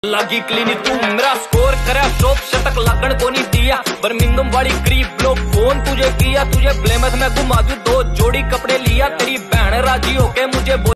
लागी क्लिनिक तू मेरा स्कोर करे शॉप शतक लगन को नहीं दिया बर्मिंगम वाली क्रीप ब्लॉक फोन तुझे किया तुझे ब्लेमथ में घुमा दूं 2 जोड़ी कपड़े लिया तेरी बहन राजी होके मुझे